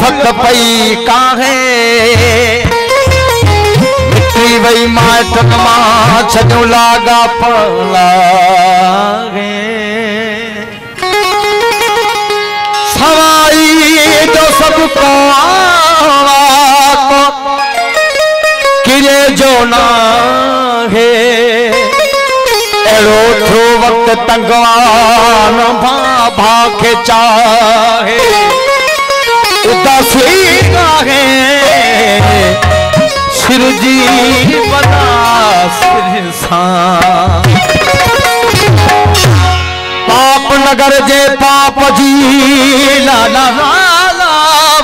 उल्फत पई काहे मिटी वई माइटन मां छॾियो लागा पलागे सवाई जो सब को किरे जो ना है एड़ो थो वक्त तंगवान भा के चाहे उदासी है सिर जी बना सिर सा पाप नगर जे पाप जी ला ला ला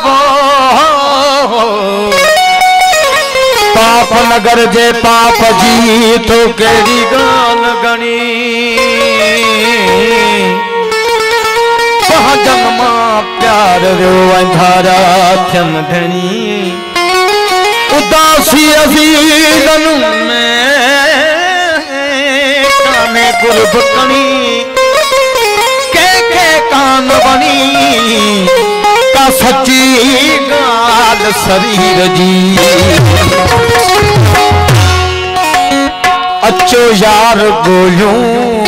पाप नगर जे पाप जी तो केड़ी गाल गणी जन्म प्यार रो अंधारा थम धनी उदासी अजीजन में काने गुरब कणी के कान बनी का सच्ची गाल शरीर जी अच्छो यार गोलूं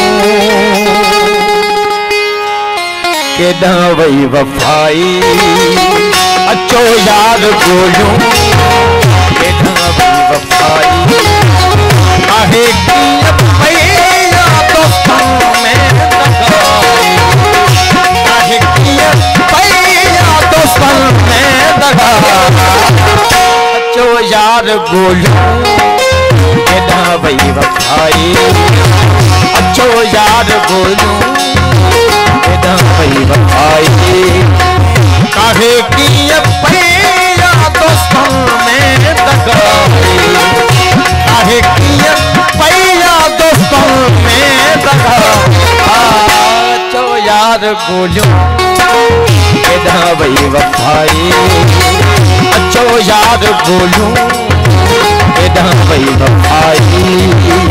केदा वही वफाई अच्छो यार गोलूं केदा वही वफाई आहे की पैया दोस्तों में दगाई आहे की पैया दोस्तों में दगाई अच्छो यार गोलूं केदा वही वफाई अच्छो यार गोलूं केदा वही वफाई काहे की पैया दोस्तों में दगाई काहे की पैया दोस्तों में दगाई अच्छो यार गोलूं केदा वही वफाई अच्छो यार गोलूं केदा वही वफाई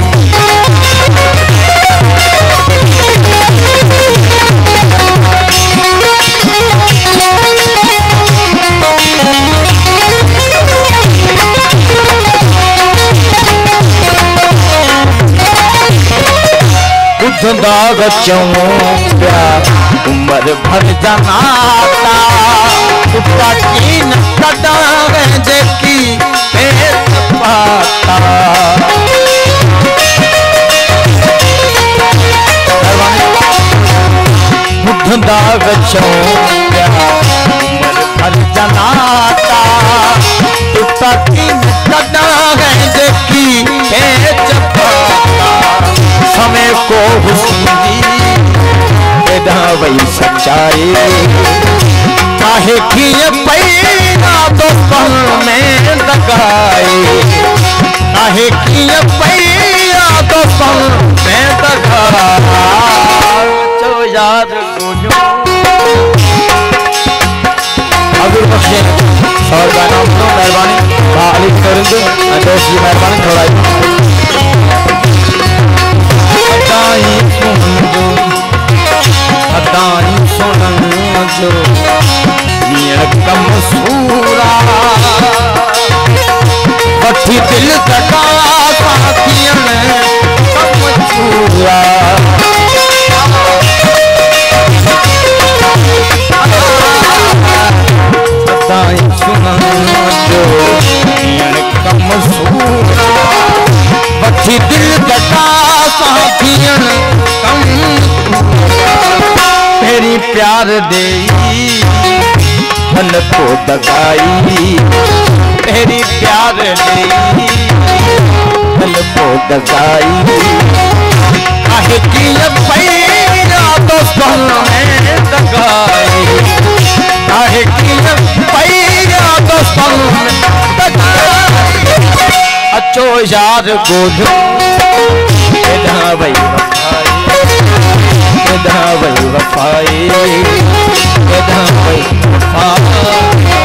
दाग प्यार उम्र भर जनाता कुत्ता की न कटावे जेकी पेट पाता बुद्ध दाग प्यार उम्र भर जनाता कुत्ता की न कटावे जेकी पेट पाता समय को हुस्न केदा वही सच्चाई काहे की पैया दोस्तों में दगाई काहे की पैया दोस्तों में दगाई जो याद गोलूं अगर बख्शे और का नाम तो मेहरबानी खाली करेंगे दोस्त की मेहरबानी थोड़ा अदाई सुनन जो कम सूरा बठी दिल कटा साथियन कम सूरा अदाई सुनन जो कम सूरा बठी दिल कटा साथियन तेरी प्यार दे मन को दगाई तेरी प्यार दे मन को दगाई काहे की पैया दोस्तों में दगाई काहे की पैया दोस्तों में दगाई अच्छो यार गोलूं केदा वही वफाई केदा वही वफाई केदा वही वफाई